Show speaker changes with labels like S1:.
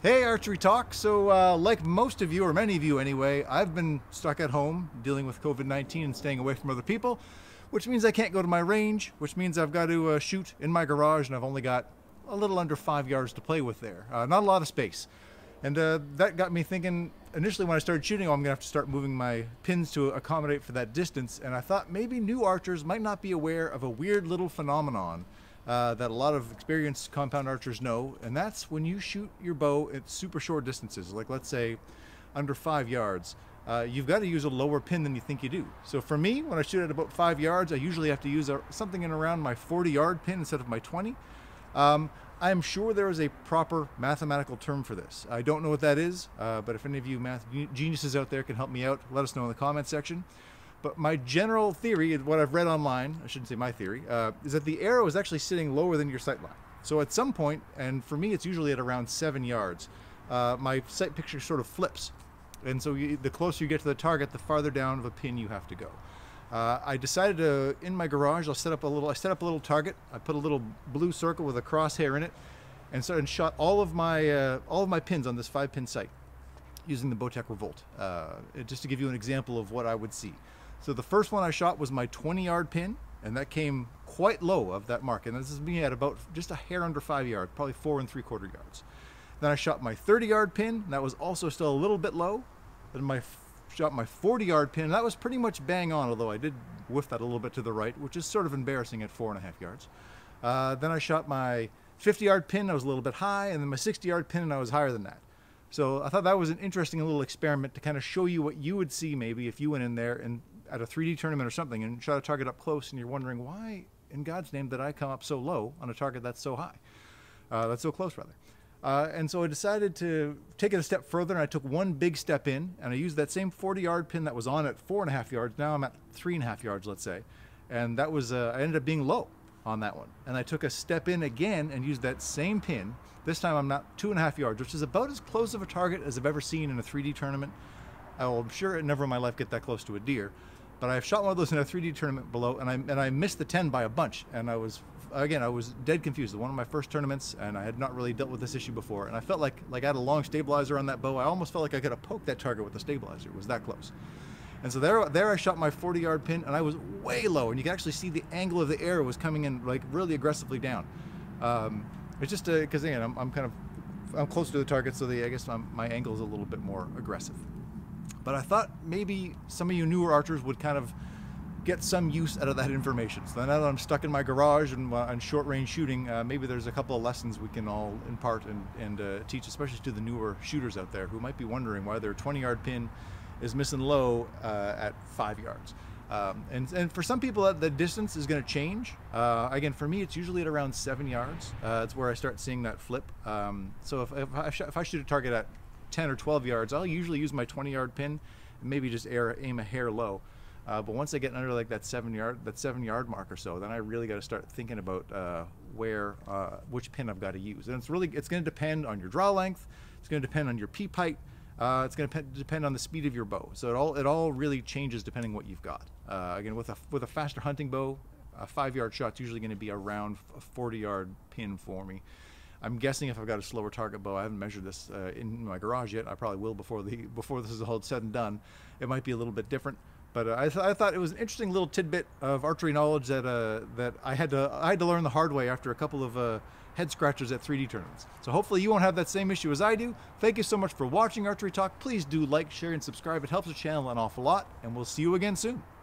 S1: Hey, Archery Talk. So, like most of you, or many of you anyway, I've been stuck at home dealing with COVID-19 and staying away from other people, which means I can't go to my range, which means I've got to shoot in my garage, and I've only got a little under 5 yards to play with there. Not a lot of space. And that got me thinking, initially when I started shooting, I'm going to have to start moving my pins to accommodate for that distance. And I thought maybe new archers might not be aware of a weird little phenomenon that a lot of experienced compound archers know, and that's when you shoot your bow at super short distances, like let's say under 5 yards, you've got to use a lower pin than you think you do. So for me, when I shoot at about 5 yards, I usually have to use something in around my 40-yard pin instead of my 20. I'm sure there is a proper mathematical term for this. I don't know what that is, but if any of you math geniuses out there can help me out, let us know in the comment section. But my general theory, what I've read online, I shouldn't say my theory, is that the arrow is actually sitting lower than your sight line. So at some point, and for me it's usually at around 7 yards, my sight picture sort of flips. And so the closer you get to the target, the farther down of a pin you have to go. I decided to, in my garage, I set up a little target. I put a little blue circle with a crosshair in it, and shot all of my pins on this 5-pin sight using the Bowtech Revolt, just to give you an example of what I would see. So the first one I shot was my 20-yard pin, and that came quite low of that mark. And this is me at about just a hair under 5 yards, probably 4 3/4 yards. Then I shot my 30-yard pin, and that was also still a little bit low. Then shot my 40-yard pin, and that was pretty much bang on, although I did whiff that a little bit to the right, which is sort of embarrassing at 4.5 yards. Then I shot my 50-yard pin, I was a little bit high, and then my 60-yard pin, and I was higher than that. So I thought that was an interesting little experiment to kind of show you what you would see maybe if you went in there and at a 3D tournament or something and shot a target up close, and you're wondering why in God's name did I come up so low on a target that's so high, that's so close rather. And so I decided to take it a step further, and I took one big step in, and I used that same 40-yard pin that was on at 4.5 yards. Now I'm at 3.5 yards, let's say, and that was I ended up being low on that one. And I took a step in again and used that same pin. This time I'm not 2.5 yards, which is about as close of a target as I've ever seen in a 3D tournament. I'm sure I'd never in my life get that close to a deer, but I've shot one of those in a 3D tournament below, and I missed the 10 by a bunch, and I was dead confused. One of my first tournaments, and I had not really dealt with this issue before, and I felt like I had a long stabilizer on that bow. I almost felt like I could have poked that target with the stabilizer. It was that close. And so there I shot my 40-yard pin, and I was way low, and you can actually see the angle of the arrow was coming in like really aggressively down. It's just because again I'm close to the target, so I guess my angle is a little bit more aggressive. But I thought maybe some of you newer archers would kind of get some use out of that information. So now that I'm stuck in my garage and on short range shooting, maybe there's a couple of lessons we can all impart and teach, especially to the newer shooters out there who might be wondering why their 20-yard pin is missing low at 5 yards. And for some people the distance is going to change. Again, for me it's usually at around 7 yards. It's where I start seeing that flip. So if I shoot a target at 10 or 12 yards, I'll usually use my 20-yard pin and maybe just aim a hair low. But once I get under like that 7-yard mark or so, then I really got to start thinking about which pin I've got to use. And it's going to depend on your draw length. It's going to depend on your peep height. It's going to depend on the speed of your bow. So it all really changes depending what you've got. Again, with a faster hunting bow, a 5-yard shot's usually going to be around a 40-yard pin for me. I'm guessing if I've got a slower target bow, I haven't measured this in my garage yet. I probably will before this is all said and done. It might be a little bit different, but I thought it was an interesting little tidbit of archery knowledge that I had to learn the hard way after a couple of head scratchers at 3D tournaments. So hopefully you won't have that same issue as I do. Thank you so much for watching Archery Talk. Please do like, share, and subscribe. It helps the channel an awful lot, and we'll see you again soon.